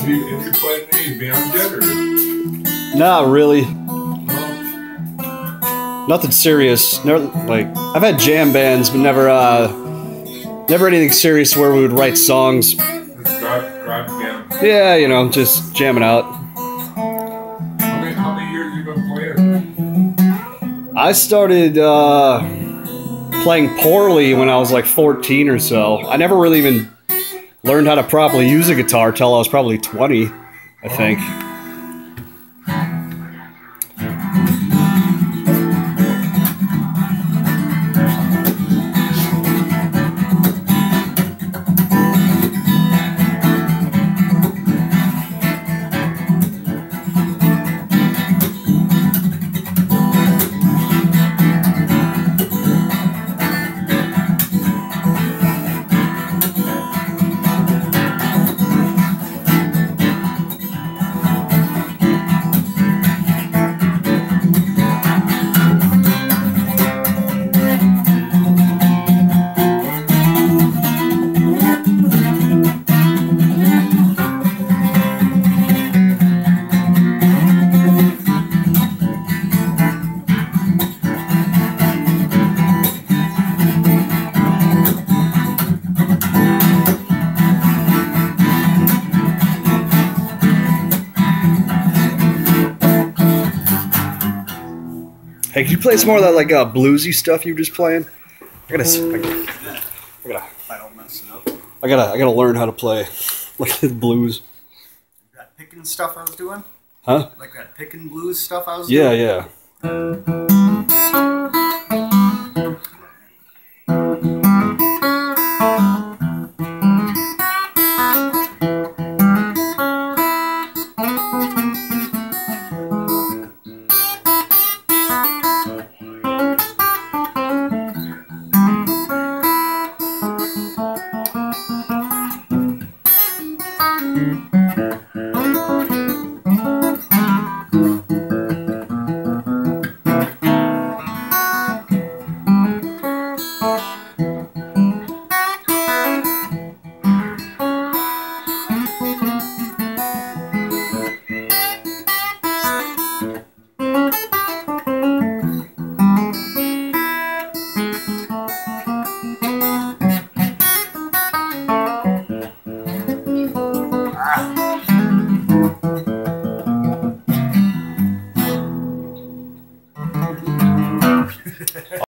you played in any bands yet, or? Not really. No? Nothing serious. Never, like, I've had jam bands, but never anything serious where we would write songs. Just drive jam. Yeah, you know, just jamming out. How many years you been playing? I started playing poorly when I was like 14 or so. I never really even learned how to properly use a guitar till I was probably 20, I think. Hey, could you play some more of that like bluesy stuff you were just playing? I don't mess it up. gotta learn how to play like the blues. That picking stuff I was doing? Huh? Like that picking blues stuff I was Yeah, doing? yeah.